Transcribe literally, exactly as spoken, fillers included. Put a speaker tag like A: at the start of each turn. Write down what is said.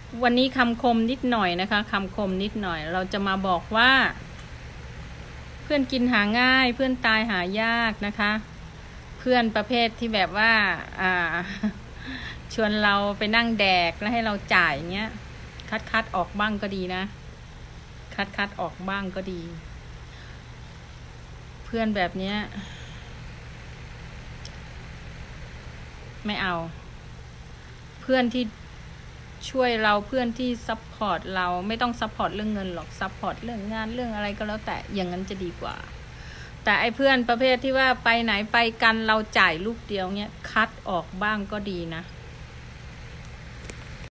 A: วันนี้คำคมนิดหน่อยนะคะคำคมนิดหน่อยเราจะมาบอกว่าเพื่อนกินหาง่ายเพื่อนตายหายากนะคะเพื่อนประเภทที่แบบว่าอ่าชวนเราไปนั่งแดกแล้วให้เราจ่ายเงี้ยคัดคัดออกบ้างก็ดีนะคัดคัดออกบ้างก็ดีเพื่อนแบบเนี้ยไม่เอาเพื่อนที่ช่วยเราเพื่อนที่ซัพพอร์ตเราไม่ต้องซัพพอร์ตเรื่องเงินหรอกซัพพอร์ตเรื่องงานเรื่องอะไรก็แล้วแต่อย่างนั้นจะดีกว่าแต่ไอ้เพื่อนประเภทที่ว่าไปไหนไปกันเราจ่ายลูกเดียวเนี้ยคัดออกบ้างก็ดีนะ